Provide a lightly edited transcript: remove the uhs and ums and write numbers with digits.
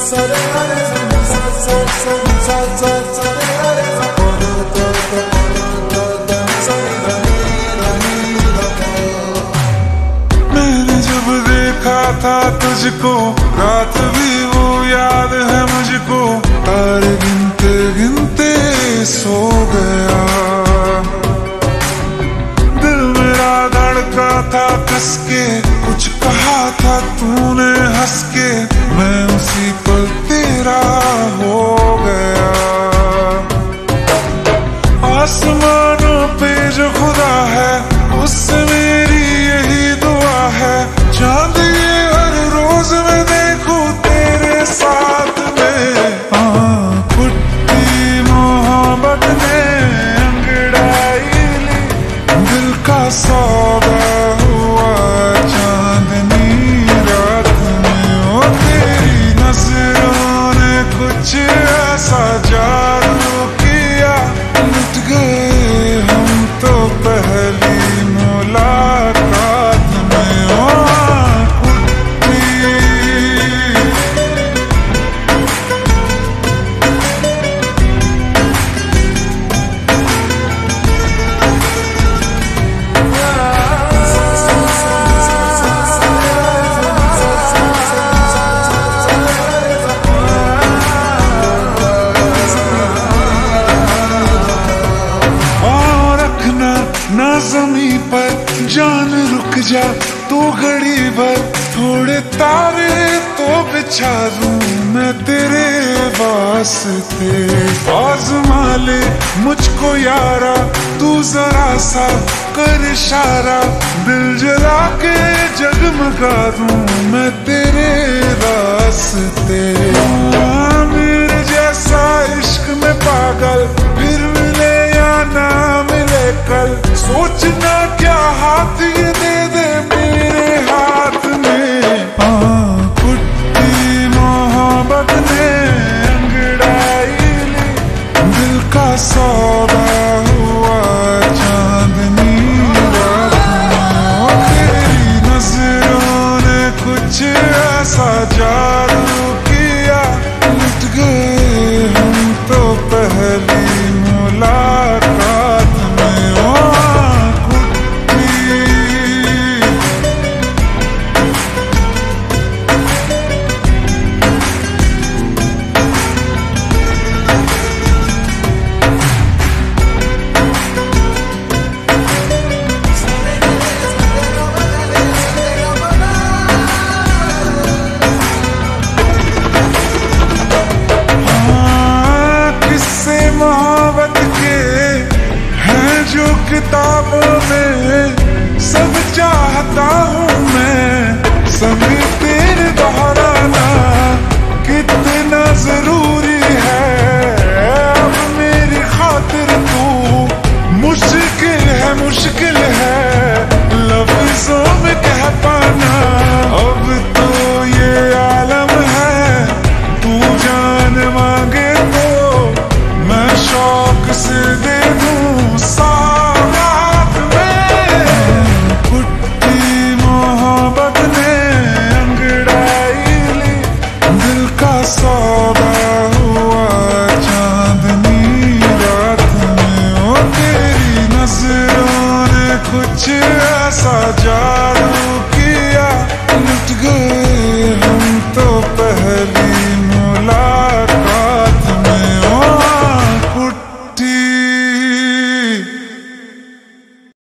मैंने जब देखा था तुझको, रात भी वो याद है मुझको, तारे गिनते गिनते सो गया। दिल मेरा धड़का था कसके, कुछ कहा था तूने हंस के, मैं उसी पल तेरा हो गया। आसमानों पे जो खुदा है, उससे मेरी यही दुआ है, चांद ये हर रोज मैं देखूं तेरे साथ में। कुट्टी मोहब्बत ने अंगड़ाई ली, दिल का सौदा हुआ चांदनी रात में। ओ तेरी नजरों ने कुछ ऐसा जादू किया, लुट गए हम तो पहली मुलाकात में। ओ कुट्टी ना ज़मीं पर जान रुक जा तू घड़ी भर, थोड़े तारे तो बिछा दूं मैं तेरे वास्ते। आज़मा ले मुझको यारा, तू जरा सा कर इशारा, दिल जला के जगमगा दूं मैं तेरे रास्ते। मेरे जैसा इश्क में पागल फिर मिले या ना मिले कल, सोचना क्या हाथ ये दे दे मेरे हाथ में। कुट्टी मोहब्बत ने अंगड़ाई ली, दिल का सौदा हुआ चांदनी रात में। तेरी नजरों ने कुछ ऐसा जादू किया, लुट गए हम तो पहली मुलाकात में। मोहब्बत के हैं जो किताबों में, सब चाहता हूँ मैं संग तेरे दोहराना, कितना जरूरी है अब मेरी खातिर तू। मुश्किल है लफ्जों में कह पाना, अब तो ये आलम है, तू जान मांगे तो मैं शौक से दे दूं सौगात में। कुट्टी मोहब्बत ने अंगड़ाई ली, दिल का सौदा हुआ चांदनी रात में। ओ तेरी नजरों ने कुछ ऐसा